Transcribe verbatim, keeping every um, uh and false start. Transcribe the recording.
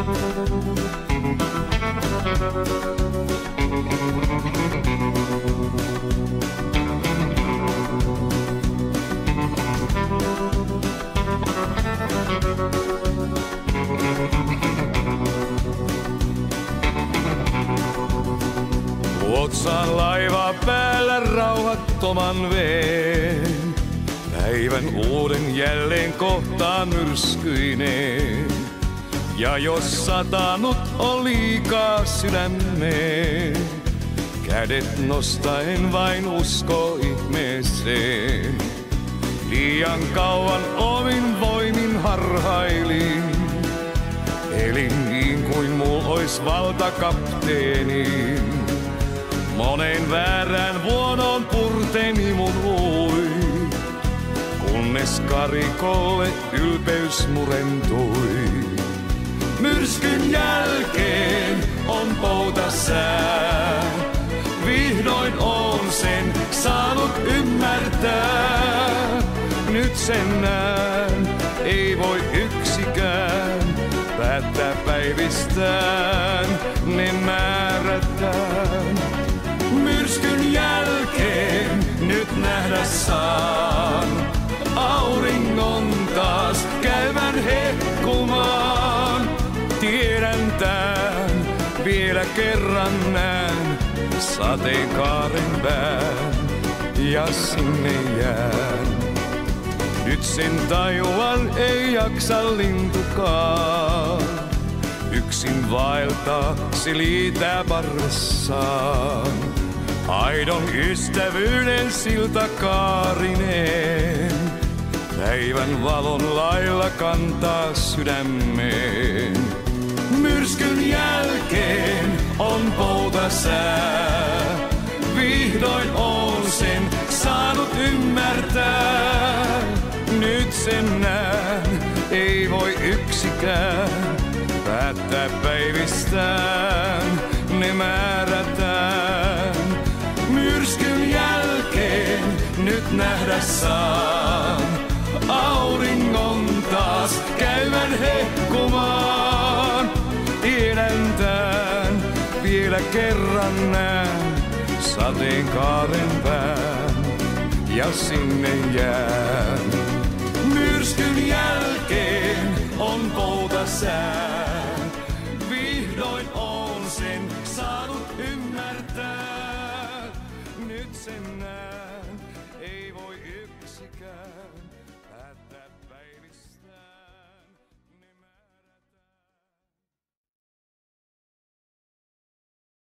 Otsaan laiva päällä rauhattoman veen. Päivän uuden jälleen kohtaa myrskyineen. Ja jos satanut on liikaa sydämeen, kädet nostaen vain usko ihmeeseen. Liian kauan omin voimin harhailin. Elin niin kuin mul ois valta kapteenin. Monen väärään vuonon purteni mun ui, kunnes karikolle ylpeys murentui. Myrskyn jälkeen on poutasää, vihdoin on sen saanut ymmärtää. Nyt sen näen, ei voi yksikään päättää päivistään, ne määrätään. Myrskyn jälkeen nyt nähdä saan auringon taas käyvän hehkumaan. Tiedän tän, vielä kerran näen sateenkaaren pään ja sinne jään. Nyt sen tajuan ei jaksa lintukaan, yksin vaeltaa se liitää parvessaan. Aidon ystävyyden siltakaarineen, päivän valon lailla kantaa sydämeen. Myrskyn jälkeen on poutasää, vihdoin on sen saanut ymmärtää. Nyt sen näen, ei voi yksikään päättää päivistään, ne määrätään. Myrskyn jälkeen nyt nähdä saan auringon taas käyvän hehkumaan. Tiedän tän, vielä kerran näen sateenkaaren pään ja sinne jään. Myrskyn jälkeen on poutasää, vihdoin on sen saanut ymmärtää. Nyt sen näen, ei voi yksikään